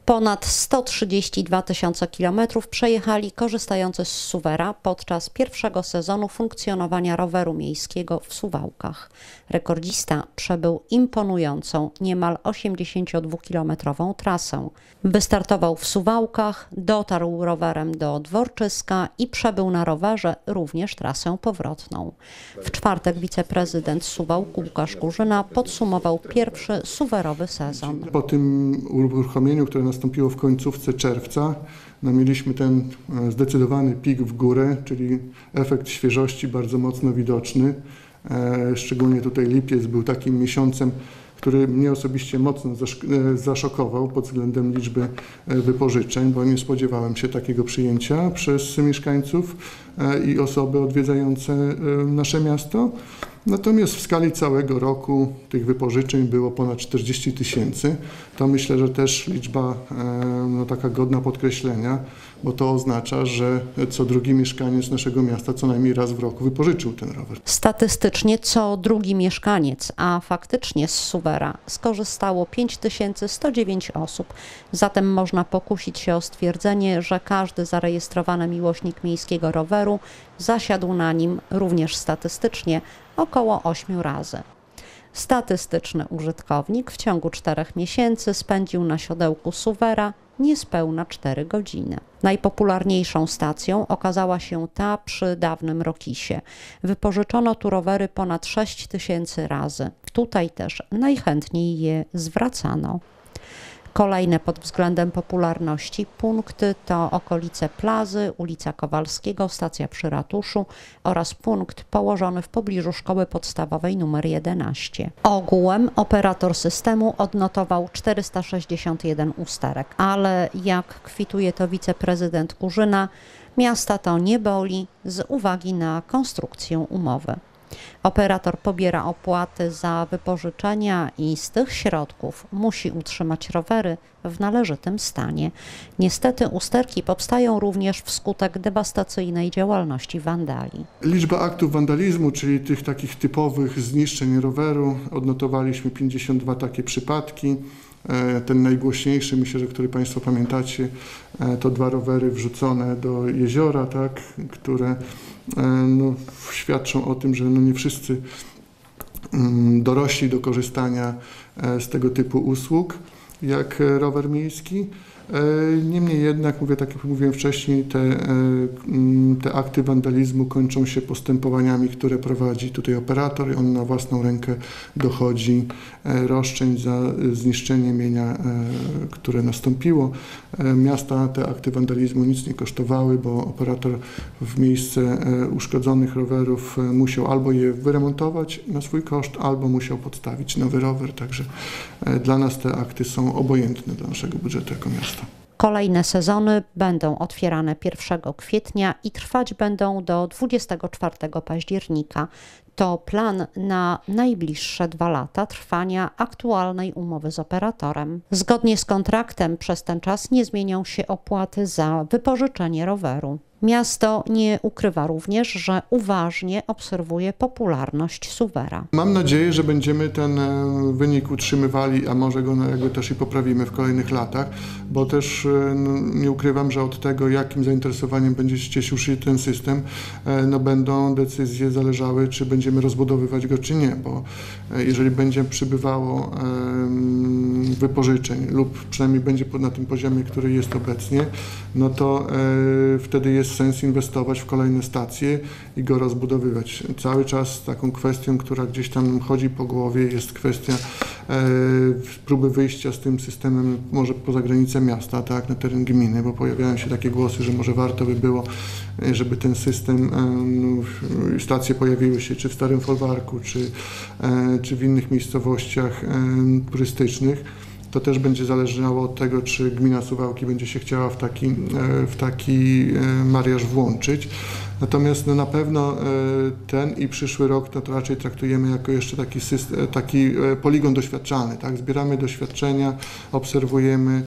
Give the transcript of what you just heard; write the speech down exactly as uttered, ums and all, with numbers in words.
Ponad sto trzydzieści dwa tysiące kilometrów przejechali korzystający z Suwera podczas pierwszego sezonu funkcjonowania roweru miejskiego w Suwałkach. Rekordzista przebył imponującą, niemal osiemdziesięciodwukilometrową trasę. Wystartował w Suwałkach, dotarł rowerem do Dworczyska i przebył na rowerze również trasę powrotną. W czwartek wiceprezydent Suwałk Łukasz Kurzyna podsumował pierwszy suwerowy sezon. Po tym uruchomieniu, które nastąpiło w końcówce czerwca, no mieliśmy ten zdecydowany pik w górę, czyli efekt świeżości bardzo mocno widoczny. Szczególnie tutaj lipiec był takim miesiącem, który mnie osobiście mocno zaszokował pod względem liczby wypożyczeń, bo nie spodziewałem się takiego przyjęcia przez mieszkańców i osoby odwiedzające nasze miasto. Natomiast w skali całego roku tych wypożyczeń było ponad czterdzieści tysięcy. To myślę, że też liczba no, taka godna podkreślenia, bo to oznacza, że co drugi mieszkaniec naszego miasta co najmniej raz w roku wypożyczył ten rower. Statystycznie co drugi mieszkaniec, a faktycznie z Suwera skorzystało pięć tysięcy sto dziewięć osób. Zatem można pokusić się o stwierdzenie, że każdy zarejestrowany miłośnik miejskiego roweru zasiadł na nim również statystycznie około ośmiu razy. Statystyczny użytkownik w ciągu czterech miesięcy spędził na siodełku Suwera niespełna cztery godziny. Najpopularniejszą stacją okazała się ta przy dawnym Rokisie. Wypożyczono tu rowery ponad sześć tysięcy razy. Tutaj też najchętniej je zwracano. Kolejne pod względem popularności punkty to okolice Plazy, ulica Kowalskiego, stacja przy ratuszu oraz punkt położony w pobliżu szkoły podstawowej nr jedenaście. Ogółem operator systemu odnotował czterysta sześćdziesiąt jeden usterek, ale jak kwituje to wiceprezydent Kurzyna, miasta to nie boli z uwagi na konstrukcję umowy. Operator pobiera opłaty za wypożyczenia i z tych środków musi utrzymać rowery w należytym stanie. Niestety usterki powstają również wskutek dewastacyjnej działalności wandali. Liczba aktów wandalizmu, czyli tych takich typowych zniszczeń roweru, odnotowaliśmy pięćdziesiąt dwa takie przypadki. Ten najgłośniejszy, myślę, że który Państwo pamiętacie, to dwa rowery wrzucone do jeziora, tak, które no, świadczą o tym, że no, nie wszyscy dorośli do korzystania z tego typu usług jak rower miejski. Niemniej jednak, mówię, tak jak mówiłem wcześniej, te, te akty wandalizmu kończą się postępowaniami, które prowadzi tutaj operator i on na własną rękę dochodzi roszczeń za zniszczenie mienia, które nastąpiło. Miasta te akty wandalizmu nic nie kosztowały, bo operator w miejsce uszkodzonych rowerów musiał albo je wyremontować na swój koszt, albo musiał podstawić nowy rower, także dla nas te akty są obojętne dla naszego budżetu jako miasta. Kolejne sezony będą otwierane pierwszego kwietnia i trwać będą do dwudziestego czwartego października. To plan na najbliższe dwa lata trwania aktualnej umowy z operatorem. Zgodnie z kontraktem przez ten czas nie zmienią się opłaty za wypożyczenie roweru. Miasto nie ukrywa również, że uważnie obserwuje popularność Suwera. Mam nadzieję, że będziemy ten wynik utrzymywali, a może go jakby też i poprawimy w kolejnych latach, bo też no, nie ukrywam, że od tego, jakim zainteresowaniem będzie się cieszył się ten system, no, będą decyzje zależały, czy będziemy rozbudowywać go, czy nie, bo jeżeli będzie przybywało wypożyczeń lub przynajmniej będzie na tym poziomie, który jest obecnie, no to wtedy jest sens inwestować w kolejne stacje i go rozbudowywać. Cały czas taką kwestią, która gdzieś tam chodzi po głowie, jest kwestia e, próby wyjścia z tym systemem może poza granicę miasta, tak, na teren gminy, bo pojawiają się takie głosy, że może warto by było, żeby ten system, e, no, stacje pojawiły się czy w Starym Folwarku, czy, e, czy w innych miejscowościach e, turystycznych. To też będzie zależało od tego, czy gmina Suwałki będzie się chciała w taki, w taki mariaż włączyć. Natomiast no, na pewno ten i przyszły rok no, to raczej traktujemy jako jeszcze taki, system, taki poligon doświadczalny. Tak? Zbieramy doświadczenia, obserwujemy,